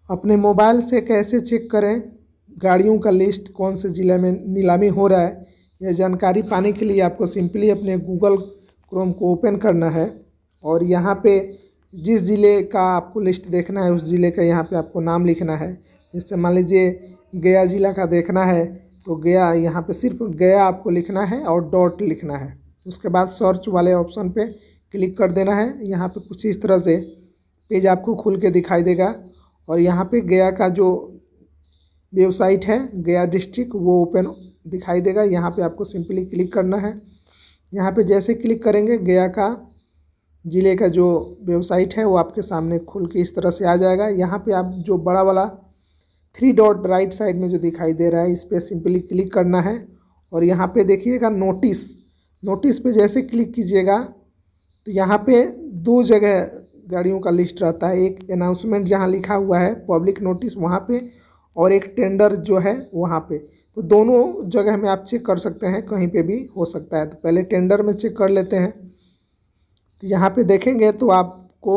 अपने मोबाइल से कैसे चेक करें गाड़ियों का लिस्ट, कौन से ज़िले में नीलामी हो रहा है, यह जानकारी पाने के लिए आपको सिंपली अपने गूगल क्रोम को ओपन करना है और यहाँ पे जिस ज़िले का आपको लिस्ट देखना है उस ज़िले का यहाँ पे आपको नाम लिखना है। जैसे मान लीजिए गया ज़िला का देखना है तो गया, यहाँ पे सिर्फ गया आपको लिखना है और डॉट लिखना है। उसके बाद सर्च वाले ऑप्शन पे क्लिक कर देना है। यहाँ पे कुछ इस तरह से पेज आपको खुल के दिखाई देगा और यहाँ पे गया का जो वेबसाइट है गया डिस्ट्रिक्ट वो ओपन दिखाई देगा। यहाँ पे आपको सिंपली क्लिक करना है। यहाँ पे जैसे क्लिक करेंगे गया का ज़िले का जो वेबसाइट है वो आपके सामने खुल के इस तरह से आ जाएगा। यहाँ पे आप जो बड़ा वाला 3 डॉट राइट साइड में जो दिखाई दे रहा है इस पर सिंपली क्लिक करना है और यहाँ पे देखिएगा नोटिस पे जैसे क्लिक कीजिएगा तो यहाँ पे 2 जगह गाड़ियों का लिस्ट रहता है। एक अनाउंसमेंट जहाँ लिखा हुआ है पब्लिक नोटिस वहाँ पे और एक टेंडर जो है वहाँ पे। तो दोनों जगह में आप चेक कर सकते हैं, कहीं पे भी हो सकता है। तो पहले टेंडर में चेक कर लेते हैं। तो यहाँ पे देखेंगे तो आपको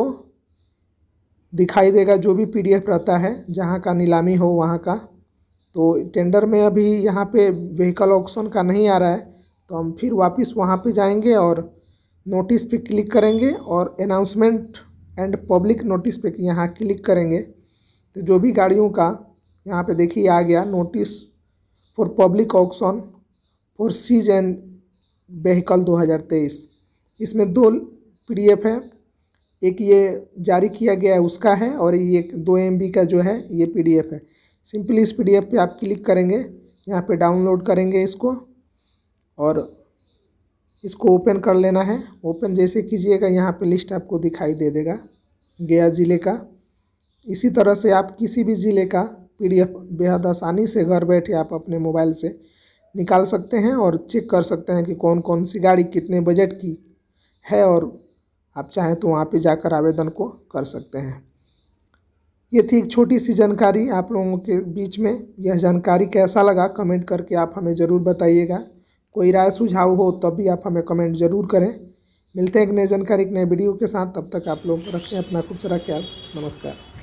दिखाई देगा जो भी PDF रहता है जहाँ का नीलामी हो वहाँ का। तो टेंडर में अभी यहाँ पे व्हीकल ऑक्शन का नहीं आ रहा है तो हम फिर वापस वहाँ पे जाएंगे और नोटिस पे क्लिक करेंगे और अनाउंसमेंट एंड पब्लिक नोटिस पे यहाँ क्लिक करेंगे तो जो भी गाड़ियों का यहाँ पे देखिए आ गया notice for public auction for seize and vehicle 2023। इसमें 2 PDF है, एक ये जारी किया गया है उसका है और ये 2 MB का जो है ये PDF है। सिंपली इस PDF पे आप क्लिक करेंगे, यहाँ पे डाउनलोड करेंगे इसको और इसको ओपन कर लेना है। ओपन जैसे कीजिएगा यहाँ पे लिस्ट आपको दिखाई दे देगा गया ज़िले का। इसी तरह से आप किसी भी ज़िले का PDF बेहद आसानी से घर बैठे आप अपने मोबाइल से निकाल सकते हैं और चेक कर सकते हैं कि कौन कौन सी गाड़ी कितने बजट की है और आप चाहें तो वहाँ पे जाकर आवेदन को कर सकते हैं। ये थी एक छोटी सी जानकारी आप लोगों के बीच में। यह जानकारी कैसा लगा कमेंट करके आप हमें ज़रूर बताइएगा। कोई राय सुझाव हो तब भी आप हमें कमेंट ज़रूर करें। मिलते हैं एक नई जानकारी एक नए वीडियो के साथ। तब तक आप लोग रखें अपना खूब सारा ख्याल। नमस्कार।